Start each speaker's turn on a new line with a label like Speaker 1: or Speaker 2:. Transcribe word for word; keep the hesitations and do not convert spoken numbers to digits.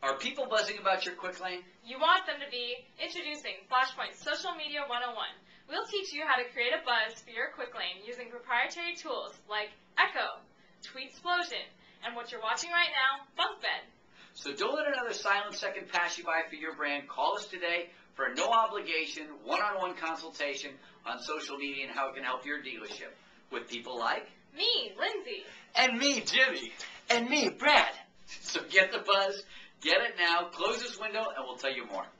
Speaker 1: Are people buzzing about your quick lane?
Speaker 2: You want them to be. Introducing Flashpoint Social Media one oh one. We'll teach you how to create a buzz for your quick lane using proprietary tools like Echo, Tweetsplosion, and what you're watching right now, BunkBed.
Speaker 1: So don't let another silent second pass you by for your brand. Call us today for a no-obligation, one-on-one consultation on social media and how it can help your dealership. With people like...
Speaker 2: Me, Lindsay.
Speaker 1: And me, Jimmy. And me, Brad. So get the buzz, get it now, close this window, and we'll tell you more.